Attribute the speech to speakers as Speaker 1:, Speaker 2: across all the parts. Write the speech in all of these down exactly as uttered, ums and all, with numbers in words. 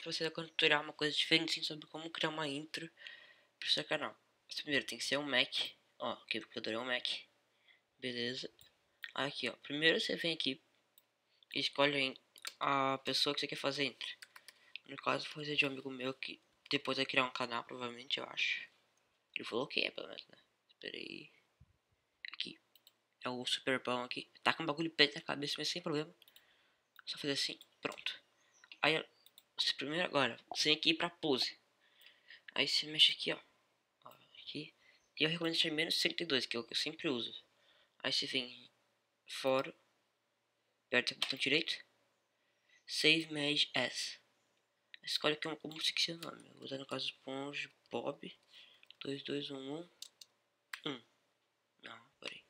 Speaker 1: pra você tutorial uma coisa diferente assim, sobre como criar uma intro pro seu canal. Mas primeiro tem que ser um Mac. Ó, aqui porque eu adorei um Mac. Beleza. Aqui, ó. Primeiro você vem aqui e escolhe a pessoa que você quer fazer intro. No caso, vou fazer de um amigo meu que depois vai criar um canal, provavelmente, eu acho. Ele falou que é, pelo menos, né? Espera aí. Aqui. É o super pão aqui. Tá com um bagulho preto na cabeça, mas sem problema. Só fazer assim, pronto. Aí, você primeiro agora, você tem que ir pra pose. Aí você mexe aqui, ó. ó aqui. E eu recomendo deixar menos trinta e dois, que é o que eu sempre uso. Aí você vem fora. Aperta o botão direito. Save Image As. Escolhe aqui como você quiser o nome. Eu vou dar no caso SpongeBob dois dois um um um. Não, peraí.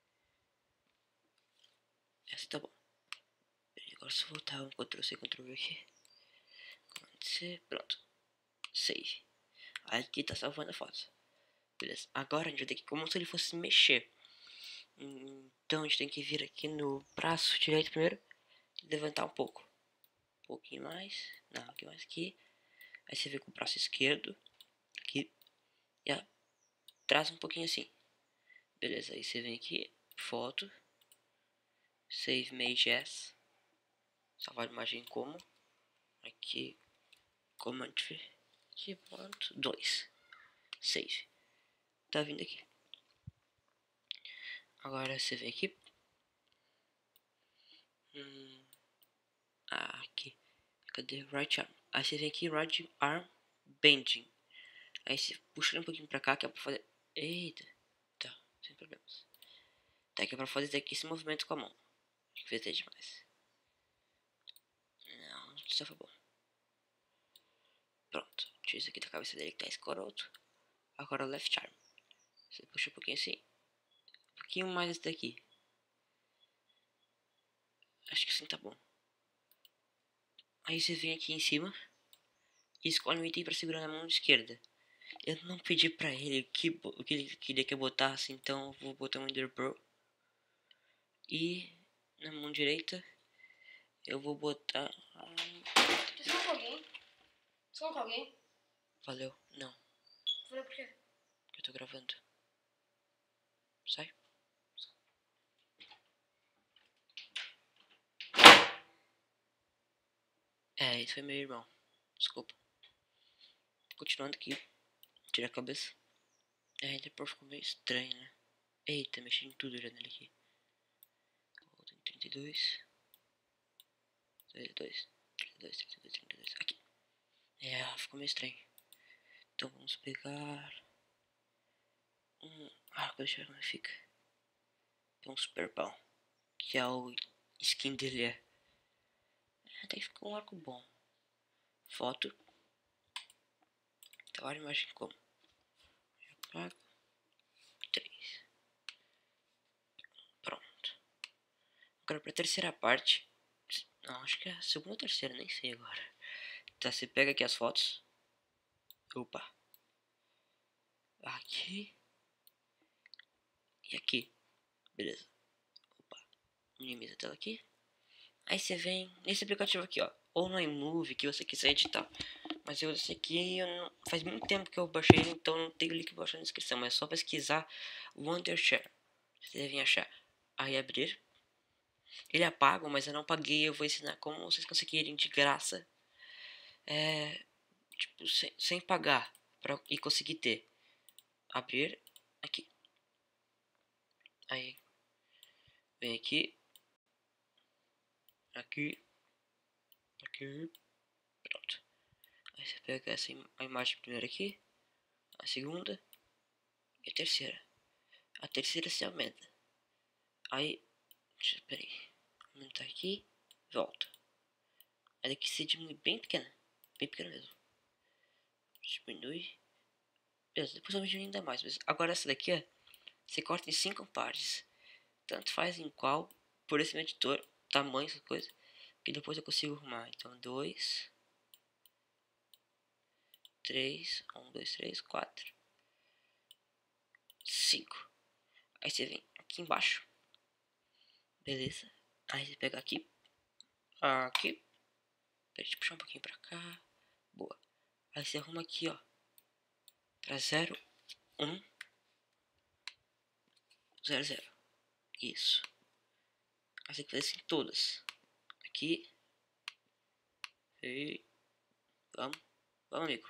Speaker 1: Essa tá bom. Peraí, agora se eu voltar um Ctrl C, Ctrl V aqui. Command C, pronto. Save. Aí aqui tá salvando a foto. Beleza. Agora a gente vai ter que, como se ele fosse mexer. Então a gente tem que vir aqui no braço direito primeiro. Levantar um pouco. Um pouquinho mais. Não, aqui mais aqui. Aí você vem com o braço esquerdo. Aqui. E ó, traz um pouquinho assim. Beleza, aí você vem aqui. Foto. Save Image As. Salvar a imagem como. Aqui. Command aqui, ponto dois. Save. Tá vindo aqui. Agora você vem aqui. Hum, ah, aqui. Cadê? Right arm. Aí você vem aqui, right arm bending. Aí você puxa um pouquinho pra cá, que é pra fazer. Eita. Tá, sem problemas. Tá, que é pra fazer aqui esse movimento com a mão. Acho que vai ter demais. Não, só foi bom. Pronto. Tira isso aqui da cabeça dele que tá escroto. Agora o left arm. Você puxa um pouquinho assim. Um pouquinho mais esse daqui. Acho que assim tá bom. Aí você vem aqui em cima e escolhe um item para segurar na mão esquerda. Eu não pedi pra ele que, o que ele queria que eu botasse, então eu vou botar um Ender Pearl. E na mão direita eu vou botar...
Speaker 2: Você falou com alguém? Você falou com alguém?
Speaker 1: Valeu, não.
Speaker 2: Falei por quê?
Speaker 1: Eu tô gravando. Sai. É, esse foi meu irmão. Desculpa. Continuando aqui. Tira a cabeça. É, Ender Pearl ficou meio estranho, né? Eita, mexi em tudo já nele aqui. Tem trinta e dois. trinta e dois. trinta e dois, trinta e dois, trinta e dois. Aqui. É, ficou meio estranho. Então vamos pegar... Um... Ah, deixa eu ver como fica. Tem um super pão. Que é o skin dele é. Até que ficou um arco bom. Foto. Então olha a imagem como. três. Pronto. Agora pra terceira parte. Não, acho que é a segunda ou terceira, nem sei agora. Tá, você pega aqui as fotos. Opa. Aqui. E aqui. Beleza. Opa. Minimiza a tela aqui. Aí você vem nesse aplicativo aqui, ó. Ou no iMovie que você quiser editar. Mas eu esse aqui eu não, faz muito tempo que eu baixei ele, então não tem o link baixando na descrição. Mas é só pesquisar Wondershare. Vocês devem achar. Aí abrir. Ele é pago, mas eu não paguei. Eu vou ensinar como vocês conseguirem de graça. É, tipo, sem, sem pagar. Pra, e conseguir ter. Abrir. Aqui. Aí. Vem aqui. Aqui. Aqui. Pronto. Aí você pega essa im a imagem primeiro aqui. A segunda. E a terceira. A terceira se aumenta. Aí. Espera aí. Aumentar aqui. Volta. Aí daqui se diminui bem pequena. Bem pequena mesmo. Diminui. Beleza, depois eu vou diminuir ainda mais. Mas agora essa daqui, ó. Você corta em cinco partes. Tanto faz em qual. Por esse editor. Tamanho, essa coisa. Que depois eu consigo arrumar. Então, dois. três. um, dois, três, quatro. cinco. Aí você vem aqui embaixo. Beleza. Aí você pega aqui. Aqui. Deixa eu puxar um pouquinho pra cá. Boa. Aí você arruma aqui, ó. Pra zero, um, zero, zero. Isso. Aí você tem que fazer assim todas. Aqui. E... Vamos. Vamos, amigo.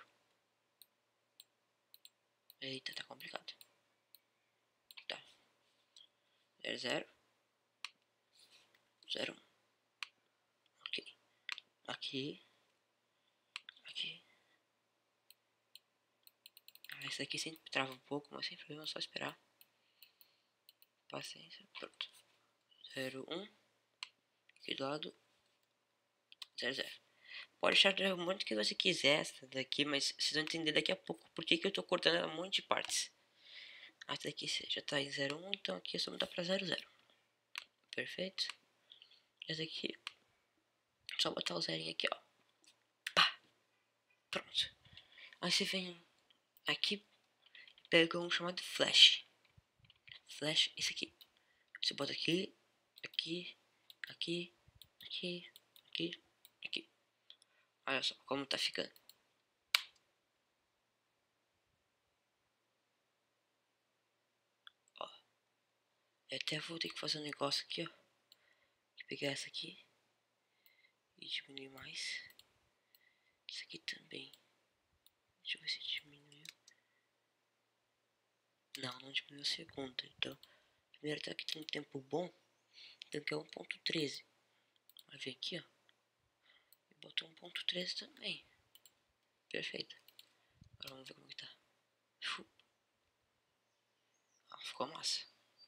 Speaker 1: Eita, tá complicado. Tá. zero, zero. zero, um. Ok. Aqui. Aqui. Ah, esse aqui sempre trava um pouco, mas sem problema, é só esperar. Paciência. Pronto. zero, um. Aqui do lado. zero, zero. Pode achar do monte que você quiser essa daqui, mas vocês vão entender daqui a pouco por que, que eu tô cortando ela um monte de partes. Essa daqui já tá em zero, um, então aqui é só mudar pra zero, zero. Perfeito. Essa aqui, só botar o zerinho aqui, ó. Pá. Pronto. Aí você vem aqui, pega um chamado flash. Flash, esse aqui. Você bota aqui, aqui, aqui, aqui, aqui, aqui. Olha só como tá ficando. Ó. Eu até vou ter que fazer um negócio aqui, ó. Vou pegar essa aqui e diminuir mais. Isso aqui também. Deixa eu ver se diminuiu. Não, não diminuiu a segunda. Então, primeiro tá aqui tem um tempo bom. Então aqui é um ponto treze. Vai vir aqui, ó. E botou um ponto treze também. Perfeito. Agora vamos ver como que tá. Ah, ficou massa.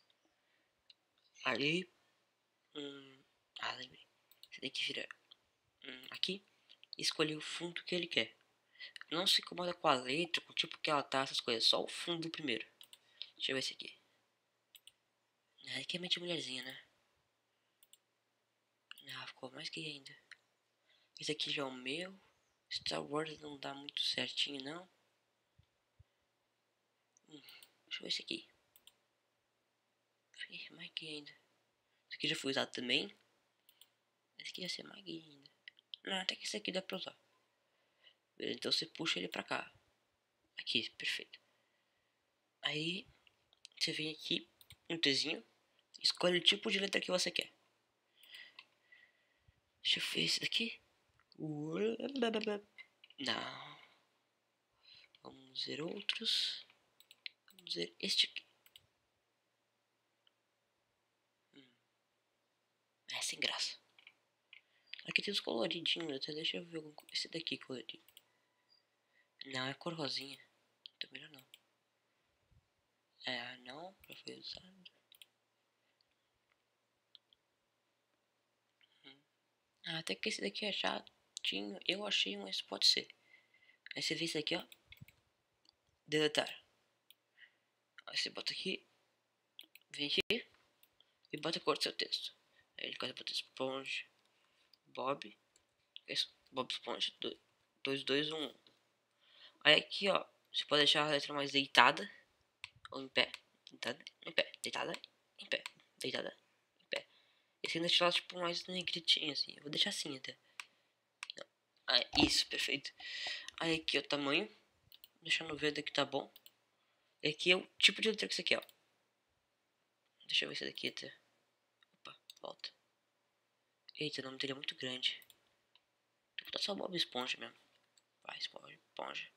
Speaker 1: Aí. Hum, ah, lembrei. Você tem que virar hum, aqui e escolher o fundo que ele quer. Não se incomoda com a letra, com o tipo que ela tá, essas coisas. Só o fundo primeiro. Deixa eu ver esse aqui. Ah, aqui é mente mulherzinha, né? Ah, ficou mais que ainda. Esse aqui já é o meu. Star Wars não dá muito certinho, não. Hum, deixa eu ver esse aqui. Ih, mais que ainda. Esse aqui já foi usado também. Esse aqui ia ser mais que ainda. Não, até que esse aqui dá pra usar. Então você puxa ele pra cá. Aqui, perfeito. Aí você vem aqui no Tzinho. Escolhe o tipo de letra que você quer. Deixa eu ver esse daqui. Não. Vamos ver outros. Vamos ver este aqui. Hum. É sem graça. Aqui tem os coloridinhos. Até deixa eu ver algum... esse daqui colorido. Não, é cor rosinha. Então melhor não. É, não. Já foi usado. Hum. Ah, até que esse daqui é chatinho. Eu achei, mas pode ser. Aí você vê isso aqui, ó. Deletar. Aí você bota aqui. Vem aqui. E bota a cor do seu texto. Aí ele bota Esponja. Bob. Isso. Bob Esponja. dois dois um. Aí aqui, ó. Você pode deixar a letra mais deitada. Ou em pé. Deitada. Em pé. Deitada. Em pé. Deitada. Em pé. E assim deixar ela tipo mais negritinha assim. Eu vou deixar assim até. Ah, isso, perfeito. Aí aqui, ó, o tamanho. Deixando verde aqui tá bom. E aqui é o tipo de letra que você quer, ó. Deixa eu ver se daqui até. Opa, volta. Eita, o nome dele é muito grande. Tem que botar só Bob Esponja mesmo. Vai, Esponja, Esponja.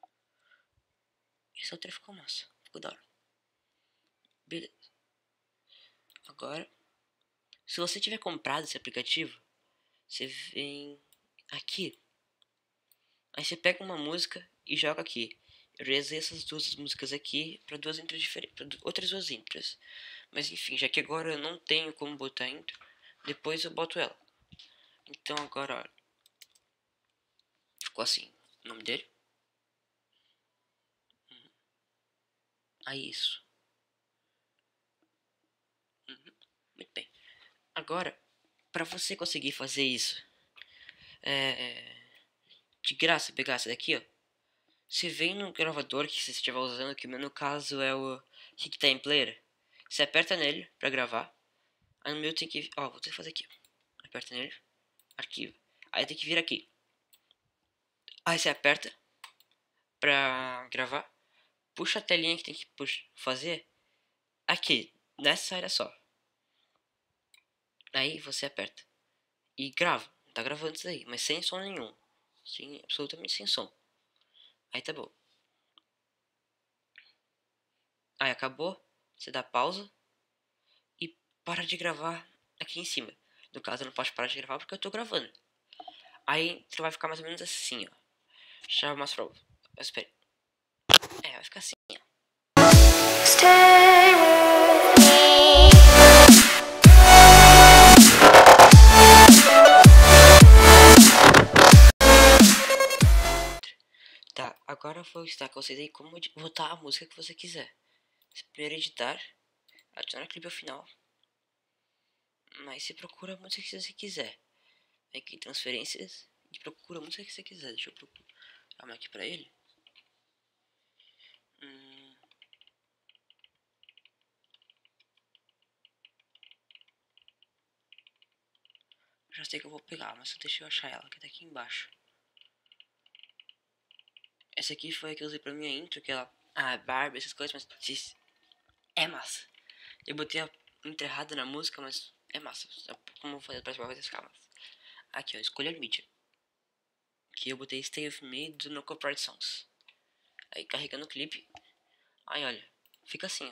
Speaker 1: Essa outra ficou massa. Ficou da hora. Beleza. Agora, se você tiver comprado esse aplicativo, você vem aqui. Aí você pega uma música e joga aqui. Eu realizei essas duas músicas aqui para duas intros diferentes, para outras duas intros. Mas enfim, já que agora eu não tenho como botar intro, depois eu boto ela. Então agora, olha, ficou assim, o nome dele. Uhum. Aí isso. Uhum. Muito bem. Agora, para você conseguir fazer isso, é, de graça, pegar essa daqui, ó. Você vem no gravador que você estiver usando, que no caso é o QuickTime Player. Você aperta nele para gravar. Aí no meu tem que... Ó, vou ter que fazer aqui. Aperta nele. Arquivo. Aí tem que vir aqui. Aí você aperta pra gravar. Puxa a telinha que tem que puxa, fazer aqui, nessa área só. Aí você aperta e grava. Tá gravando isso aí, mas sem som nenhum. Sim, absolutamente sem som. Aí tá bom. Aí acabou. Você dá pausa e para de gravar aqui em cima. No caso, eu não posso parar de gravar porque eu tô gravando. Aí você vai ficar mais ou menos assim, ó. Já eu mostro pra você. Espera. É, vai ficar assim, ó.
Speaker 3: Stay with me.
Speaker 1: Tá, agora eu vou ensinar com vocês aí como botar a música que você quiser. Primeiro editar, adicionar clipe ao final. Mas você procura a música que você quiser. Aqui transferências e procura a música que você quiser. Deixa eu procurar aqui pra ele. Hum. Já sei que eu vou pegar, mas deixa eu achar ela, que tá aqui embaixo. Essa aqui foi a que eu usei pra minha intro, que ela... Ah, Barbie, essas coisas, mas... É massa. Eu botei a intro errada na música, mas é massa. Como eu vou fazer pra ficar massa. Aqui, ó, escolher mídia. Que eu botei Stay With Me do No Copyright Songs. Aí carregando o clipe. Aí olha, fica assim, ó.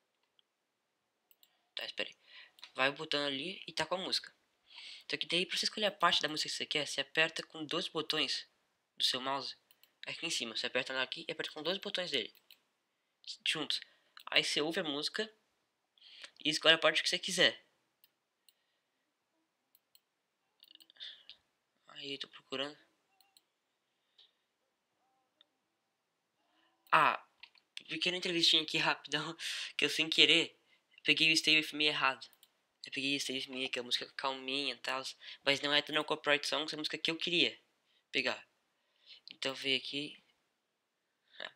Speaker 1: Tá, espera aí. Vai botando ali e tá com a música. Só que daí pra você escolher a parte da música que você quer, você aperta com dois botões do seu mouse. Aqui em cima, você aperta aqui e aperta com dois botões dele. Juntos. Aí você ouve a música e escolhe a parte que você quiser. Aí tô procurando. Ah, pequena entrevistinha aqui rapidão. Que eu sem querer peguei o Stay With Me errado. Eu peguei o Stay With Me, que é a música calminha e tal. Mas não é do No Copyright Songs, é a música que eu queria pegar. Então veio aqui. Ah.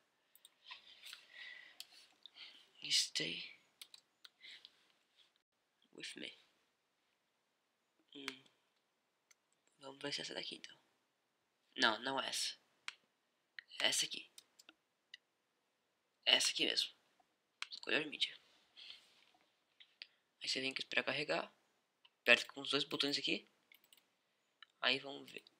Speaker 1: Stay With Me. Hum. Vamos ver se é essa daqui então. Não, não é essa. É essa aqui. É essa aqui mesmo. Escolher mídia. Aí você vem aqui pra carregar. Aperta com os dois botões aqui. Aí vamos ver.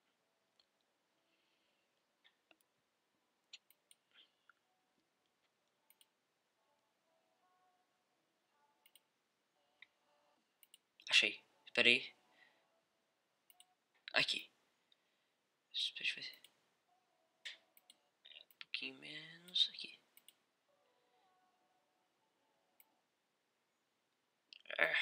Speaker 1: Achei. Espera aí. Aqui. Deixa eu ver. Um pouquinho menos aqui. É.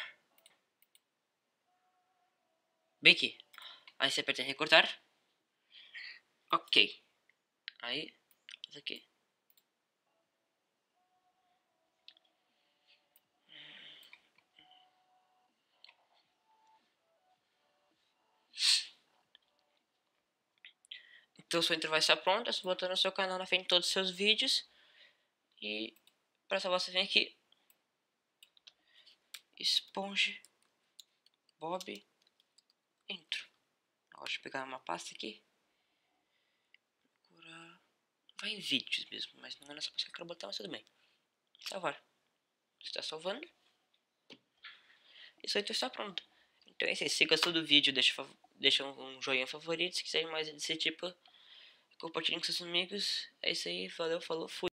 Speaker 1: Bem aqui. Aí você aperta em recortar. Ok. Aí. Isso aqui. Então sua intro vai estar pronta. Você botou no seu canal na frente todos os seus vídeos. E para salvar você vem aqui. Esponge Bob Intro. Agora deixa eu pegar uma pasta aqui. Procurar. Vai em vídeos mesmo, mas não é nessa pasta que eu quero botar, mas tudo bem. Salvar. Está salvando. Isso aí está pronto. Então é isso aí. Se gostou do vídeo, deixa, deixa um joinha favorito. Se quiser mais desse tipo, compartilhe com seus amigos. É isso aí. Valeu, falou, fui.